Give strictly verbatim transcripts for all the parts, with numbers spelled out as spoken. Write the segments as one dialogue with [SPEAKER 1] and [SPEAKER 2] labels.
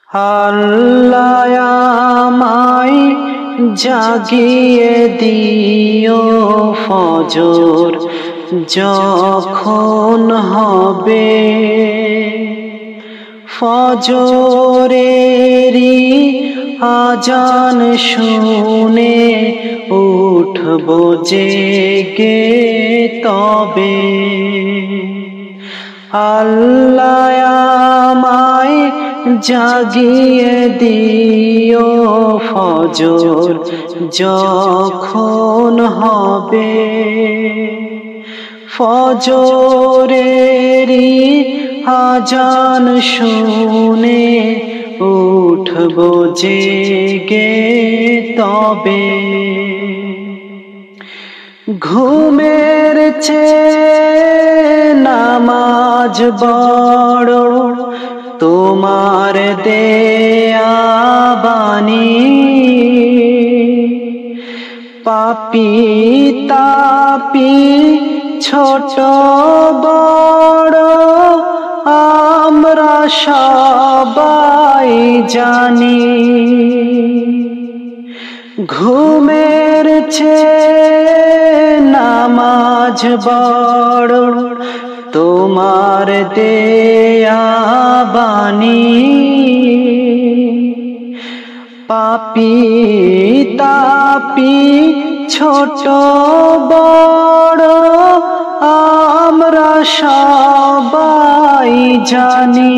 [SPEAKER 1] আল্লাহ আমায় জাগিয়ে দিও ফজর যখন হবে, ফজরেরই আজান শুনে উঠব জেগে তবে। আল্লাহ আমায় জাগিয়ে দিও ফজর যখন হবে, ফজরেরই আজান শুনে উঠব জেগে তবে। ঘুমের চেয়ে নামাজ বড় তোমার দেয়া বাণী, পাপী তাপী ছোট বড় আমরা সবাই জানি। ঘুমের চেয়ে নামাজ বড় তোমার দেয়া বাণী, পাপী তাপী ছোট বড় আমরা সবাই জানি।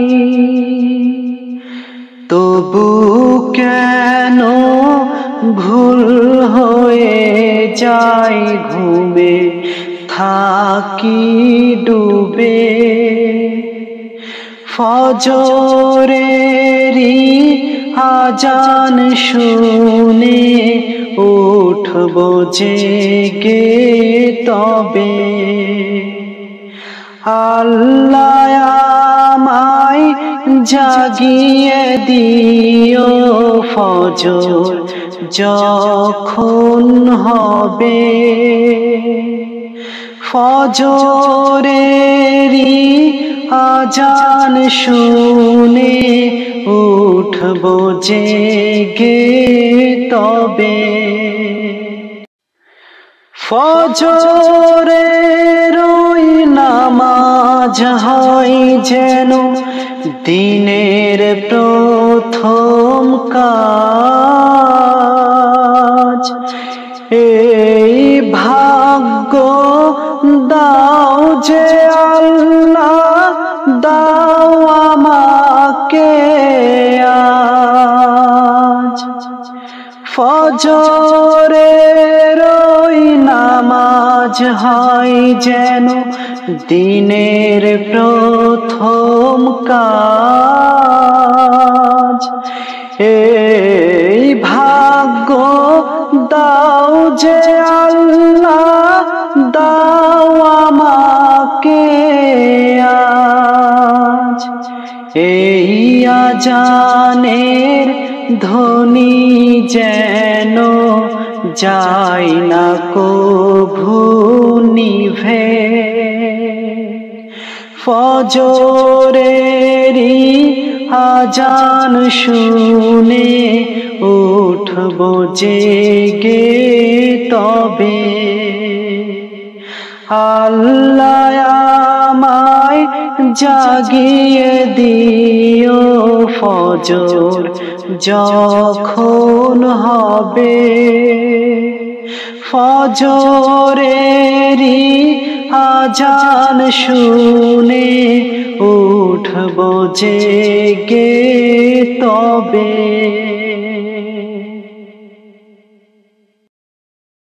[SPEAKER 1] তবু কেন ভুল হয়ে যায় ঘুমে থাকি ডুবে, ফজরেরই আজান শুনে উঠব জেগে তবে। আল্লাহ আমায় জাগিয়ে দিও ফজর যখন হবে, ফজরেরই আজান শুনে উঠব জেগে তবে। ফজরের ওই নামাজ হয় যেন দিনের প্রথম কাজ, এই ভাগ্য দাও যে আল্লাহ দাও আমাকে আজ। ফজরের ওই নামাজ হয় যেন দিনের প্রথম কাজ, এই ভাগ্য দাও যে আল্লাহ দাও আমাকে আজ। এই আজানের ধ্বনি যেন যায় না কভু নিভে, ফজরেরই আজান শুনে উঠব জেগে তবে। আল্লাহ আমায় জাগিয়ে দিও ফজর যখন হবে, ফজরেরই আজান শুনে উঠব জেগে তবে।